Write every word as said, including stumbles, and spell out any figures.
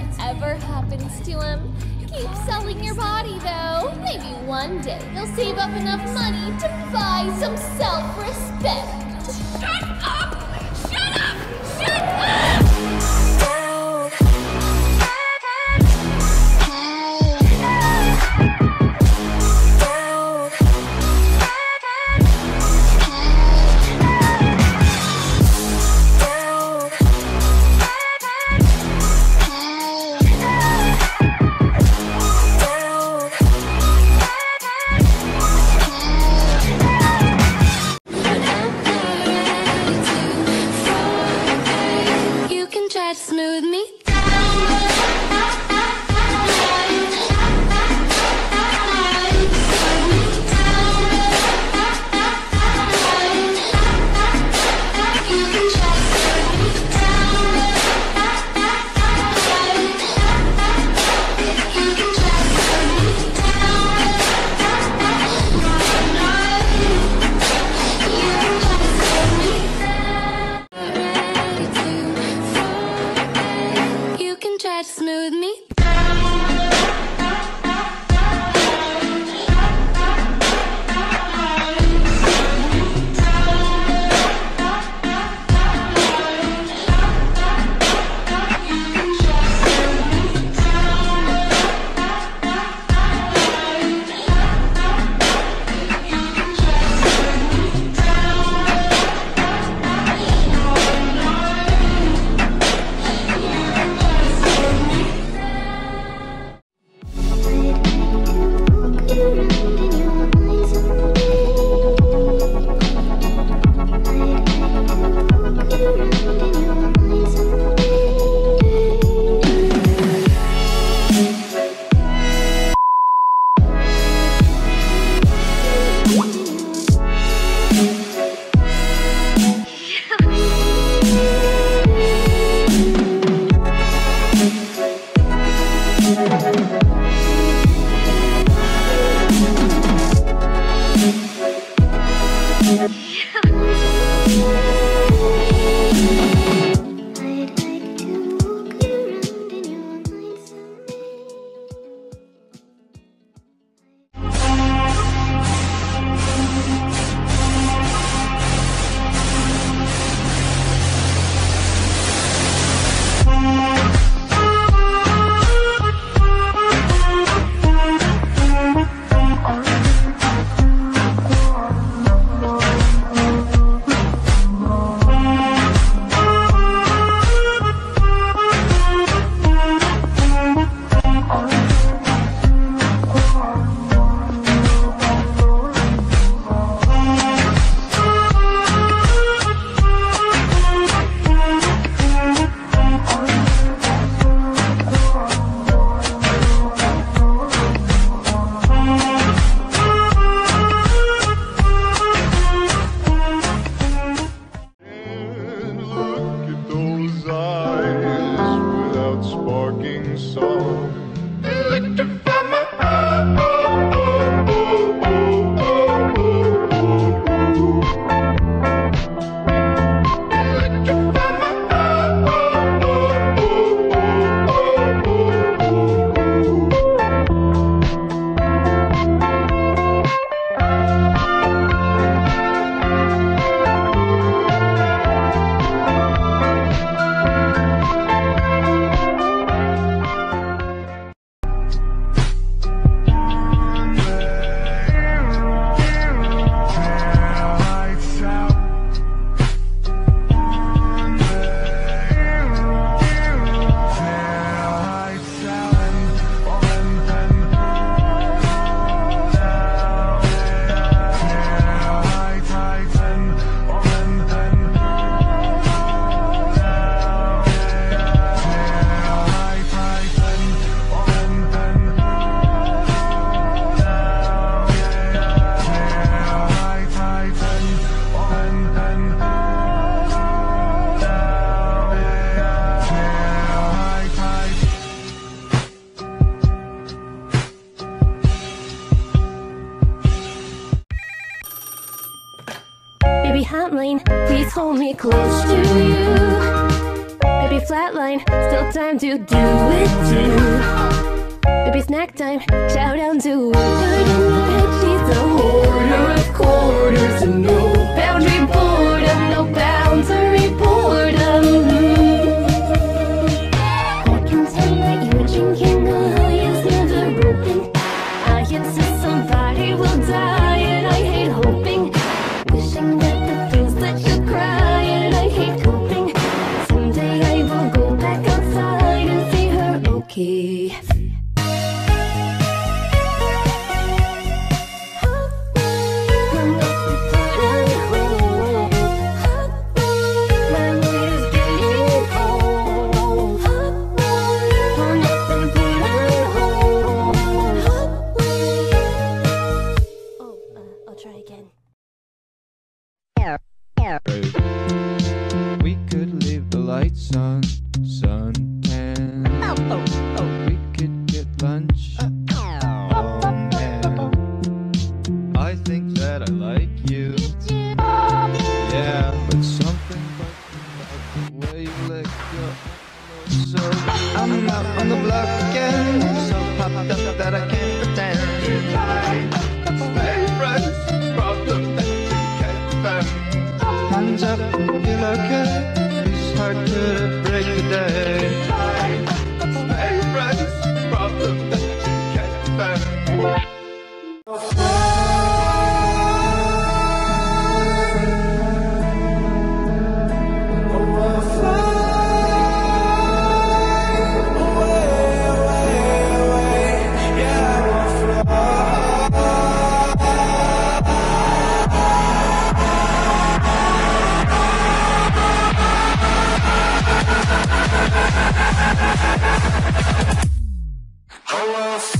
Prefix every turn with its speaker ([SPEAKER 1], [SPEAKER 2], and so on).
[SPEAKER 1] ever happens to him. Keep selling your body, though. Maybe one day you'll save up enough money to buy some self-respect. Shut up! Shut up! Shut up!
[SPEAKER 2] Smooth me smooth me.
[SPEAKER 3] Baby Hamlin, please hold me close to you. Baby flatline, still time to do it too. Baby snack time, shout out to her. In her head she's a hoarder of quarters, and no boundary boredom, no boundary boredom. I can tell that you're drinking a high is never broken. I insist somebody will die, and I hate hoping, wishing that the things that you cry, and I hate coping. Someday I will go back outside and see her okay.
[SPEAKER 4] We could leave the lights on, suntan. We could get lunch. Oh man, I think that I like you. Yeah, but something about the way you let go. So I'm out on the block again, so popped up that I can't pretend. Hey friends, problem that you can't find. Hands up, feel okay. It's hard to break the day. Hey friends, problem that you can't find.
[SPEAKER 5] Oh, well.